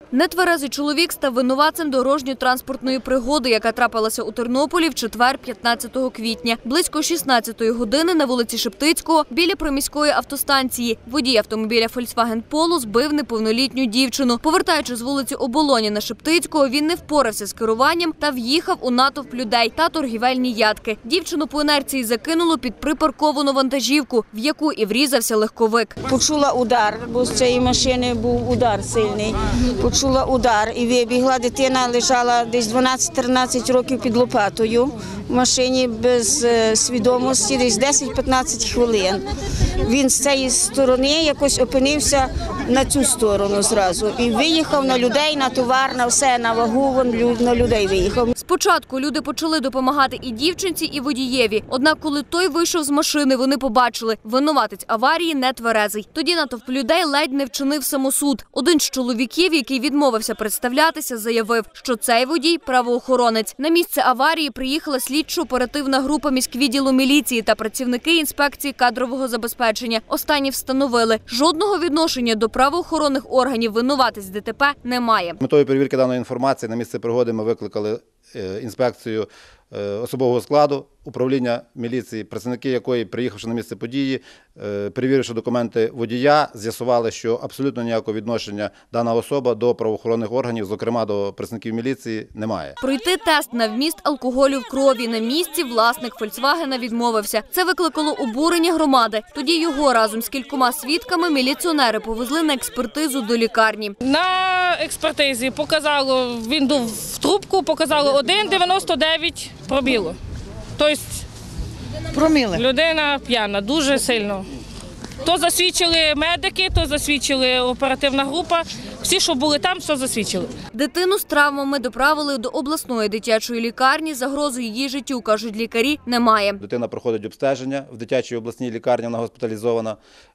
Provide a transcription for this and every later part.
Нетверезий чоловік став винуватцем дорожньо-транспортної пригоди, яка трапилася у Тернополі в четвер, 15 квітня. Близько 16-ї години на вулиці Шептицького, біля приміської автостанції, водій автомобіля Volkswagen Polo збив неповнолітню дівчину. Повертаючи з вулиці Оболоні на Шептицького, він не впорався з керуванням та в'їхав у натовп людей та торгівельні ядки. Дівчину по інерції закинуло під припарковану вантажівку, в яку і врізався легковик. Почула удар, бо з цієї машини був удар сильний. Почула удар і вибігла. Дитина лежала десь 12-13 років під лопатою в машині без свідомості, десь 10-15 хвилин. Він з цієї сторони якось опинився на цю сторону зразу. І виїхав на людей, на товар, на все, на вагу, на людей виїхав. Спочатку люди почали допомагати і дівчинці, і водієві. Однак, коли той вийшов з машини, вони побачили – винуватець аварії нетверезий. Тоді натовп людей ледь не вчинив самосуд. Один з чоловіків, який відмовився представлятися, заявив, що цей водій – правоохоронець. На місце аварії приїхала слідчо-оперативна група міськвідділу міліції та працівники інспекції кадрового забезпечення. Останні встановили – жодного відношення до правоохоронних органів винуватець ДТП немає. Метою перевірки даної інформації на місце пригоди ми викликали інспекцію особового складу, управління міліції, працівники якої, приїхавши на місце події, перевіривши документи водія, з'ясували, що абсолютно ніякого відношення дана особа до правоохоронних органів, зокрема до працівників міліції, немає. Пройти тест на вміст алкоголю в крові на місці власник «Фольксвагена» відмовився. Це викликало обурення громади. Тоді його разом з кількома свідками міліціонери повезли на експертизу до лікарні. На експертизі показало, він дув в трубку, показало 1,99 пробіло. Тобто людина п'яна, дуже сильно. То засвідчили медики, то засвідчили оперативна група. Всі, що були там, все засвідчили. Дитину з травмами доправили до обласної дитячої лікарні. Загрози її життю, кажуть лікарі, немає. Дитина проходить обстеження в дитячій обласній лікарні, вона госпіталізована.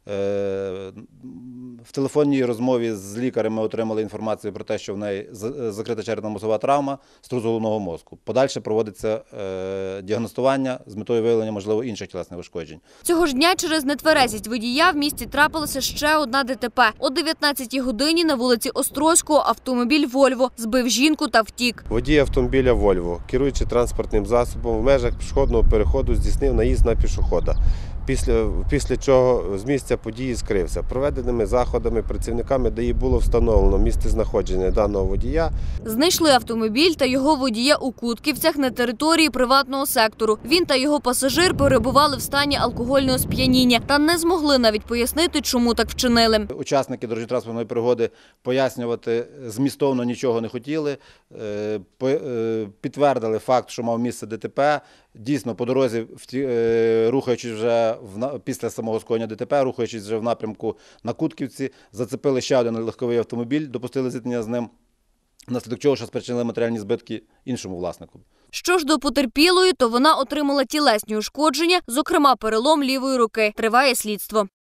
В телефонній розмові з лікарем ми отримали інформацію про те, що в неї закрита черепно-мозгова травма, струс головного мозку. Подальше проводиться діагностування з метою виявлення, можливо, інших тілесних ушкоджень. Цього ж дня через нетверезість водія в місті трапилося ще одна ДТП. О 19-й годині на вулиці Острозького автомобіль «Вольво» збив жінку та втік. Водій автомобіля «Вольво», керуючи транспортним засобом, в межах пішохідного переходу здійснив наїзд на пішохода. Після чого з місця події скрився. Проведеними заходами працівниками ДАІ було встановлено місцезнаходження даного водія. Знайшли автомобіль та його водія у Кутківцях на території приватного сектору. Він та його пасажир перебували в стані алкогольного сп'яніння та не змогли навіть пояснити, чому так вчинили. Учасники дорожньо-транспортної пригоди пояснювати змістовно нічого не хотіли. Підтвердили факт, що мав місце ДТП. Дійсно, по дорозі, рухаючись вже після самого скоєння ДТП, рухаючись вже в напрямку на Кутківці, зацепили ще один легковий автомобіль, допустили зіткнення з ним, внаслідок чого що спричинили матеріальні збитки іншому власнику. Що ж до потерпілої, то вона отримала тілесні ушкодження, зокрема перелом лівої руки. Триває слідство.